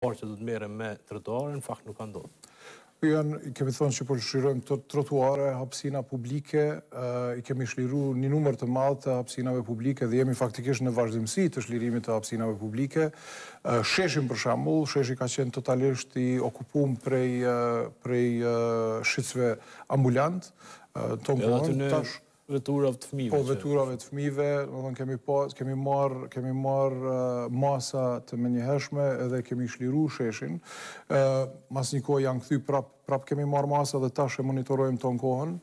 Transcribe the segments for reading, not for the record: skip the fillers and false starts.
parë që do të merrem me trotuare, në fakt nuk ka ndodhur. Kemi thonë që po shirojmë trotuare, hapësina publike, I kemi shliru një numër të madh të hapësinave publike dhe jemi faktikisht në vazhdimsi të shlirimit të hapësinave publike. Sheshin për shembull, sheshi ka qenë totalisht I okupuar prej shitësve ambulant. Edhe aty në veturave të fëmijëve. Po, veturave të fëmijëve, kemi marrë masa të menjëhershme edhe kemi shliru sheshin. Mas një kohë janë kthy prap kemi marrë masa dhe tash e monitorojmë ton kohën.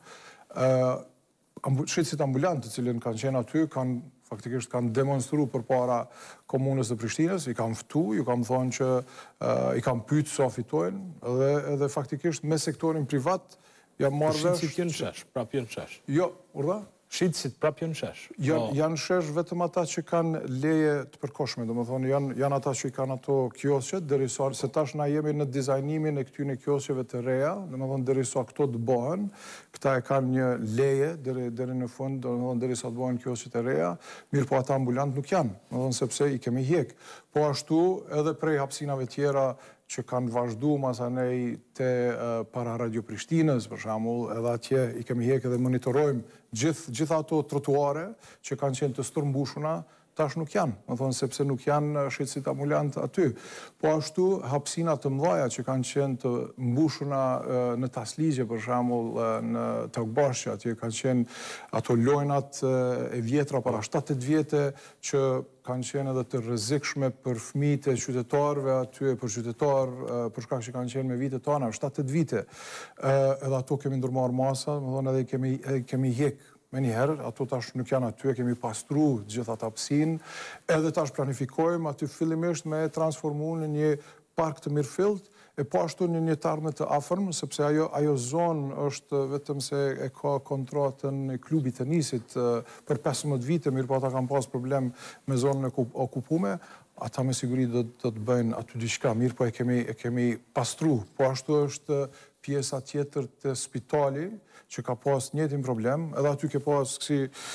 Shitësit ambulant të cilën kanë qenë aty, faktikisht kanë demonstru përpara komunës së Prishtinës, I kanë ftu, ju kam thonë që I kanë pyet sa fitojnë, edhe faktikisht me sektorin privat jam marrë vesh. Shitësit janë shesh, prap janë shesh. Jo, urdhë? Shitësit prap janë shesh. Janë shesh vetëm ata që kanë leje të përkohshme, domethënë janë ata që I kanë ato kiosqet, derisa se tash na jemi në dizajnimin e këtyre kiosqeve të reja, domethënë derisa këto të bëhen, këta e kanë një leje deri në fund, domethënë derisa të bëhen kiosqet e reja, mirë po ata ambulant nuk janë, domethënë sepse I kemi hjek. Po ashtu edhe prej hapësinave tjera që kanë vazhdu masanej te para Radio Prishtinës, për shembull, edhe atje I kemi hjek edhe monitorojmë gjitha ato trotuare që kanë qenë të stërmbushuna, tash nuk janë, sepse nuk janë shitësit ambulant aty. Po ashtu, hapësina të mëdhaja që kanë qenë të mbushuna në Tasligje, për shembull, në Tokbashqe, atje kanë qenë ato lojnat e vjetra para 7-8 vjete që kanë qenë edhe të rrezikshme për fëmijët e qytetarëve aty, për qytetarë, për shkak që kanë qenë me vite tona, 7-8 vite. Edhe ato kemi ndërmarrë masa, edhe kemi hjek. Me njëherë, ato tash nuk janë aty, kemi pastru gjitha të hapësinë, edhe tash planifikojmë aty fillimisht me transformu në një park të mirëfillt, e po ashtu në një të ardhme të afërm, sepse ajo zonë është vetëm se e ka kontratën e klubit tenisit për 15 vite, mirë po ata kanë pas problem me zonën e okupume, ata me siguri do të bëjnë aty diçka, mirë po e kemi pastru. Po ashtu është pjesa tjetër të spitali, që ka pas njëtin problem, edhe aty ke pas kësi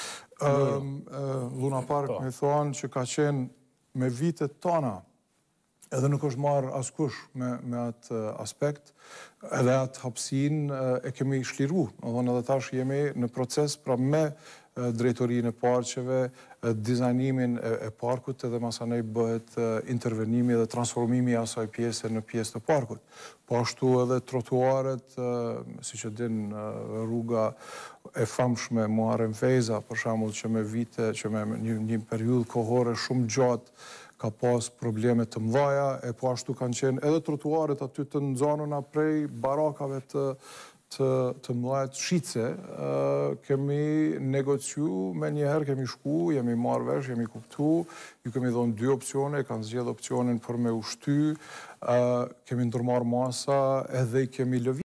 Luna Park, me thonë që ka qenë me vitet tona, edhe nuk është marrë askush me atë aspekt, edhe atë hapësin e kemi shliru. Edhe tash jemi në proces pra me drejtorinë e parqeve, dizajnimin e parkut edhe masanej bëhet intervenimi dhe transformimi I asaj pjese në pjesë të parkut. Po ashtu edhe trotuaret, si që din rruga e famshme Muharrem Feyza, për shembull që me vite, që me një periudhë kohore shumë gjatë, ka pas probleme të mëdhaja, e po ashtu kanë qenë edhe trotuaret aty të nxanuna prej barakave të mëdhaja të shitse, kemi negociu, me njëherë kemi shku, jemi marrë vesh, jemi kuptu, ju kemi dhënë 2 opcione, kanë zgjedhë opcionin për me ushty, kemi ndërmarrë masa edhe I kemi lëvizur.